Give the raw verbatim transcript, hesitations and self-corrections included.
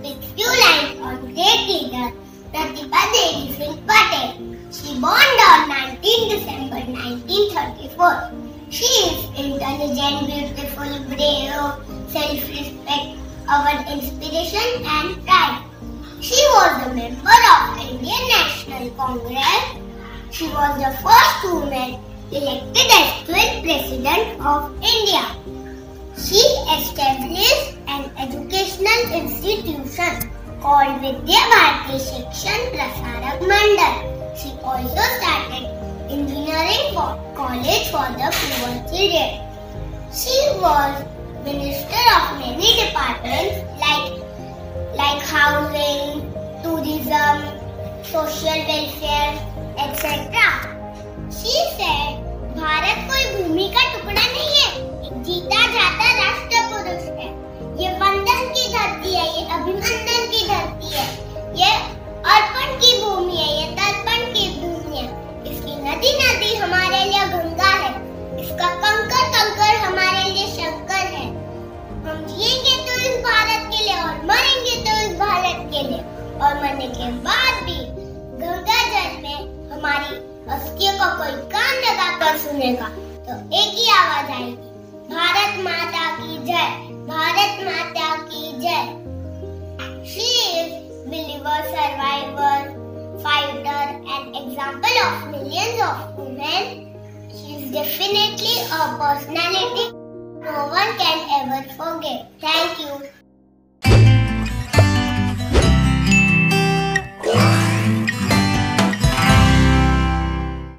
with few lines on great leader Pratibha Devi Singh Patel. She born on nineteenth December nineteen thirty-four. She is intelligent, beautiful, brave, self-respect, our inspiration and pride. She was a member of Indian National Congress. She was the first woman elected as twelfth President of India. She established an educational institution called Vidya Bharati Shikshan Prasarak Mandal. She also started engineering college for the poor children. She was minister of many departments like like housing, tourism, social welfare, et cetera. She said, Bharat कोई भूमि का टुकड़ा नहीं है, एक जीता जाता राष्ट्र पुरुष है। ये वंदन की धरती है, ये अभिनंदन की धरती है, ये अर्पण की भूमि है, ये तर्पण की भूमि है। इसकी नदी नदी हमारे लिए गंगा है, इसका कंकर कंकर हमारे लिए शंकर है। हम जिएंगे तो इस भारत के लिए और मरेंगे तो इस भारत के लिए, और मरने के बाद भी गंगा जल में हमारी अस्थियों का कोई कान लगाकर सुनेगा तो एक ही आवाज आएगी, भारत माता की जय, भारत माता की जय। She is believer, survivor, fighter, and example of millions of women. She is definitely a personality no one can ever forget. Thank you.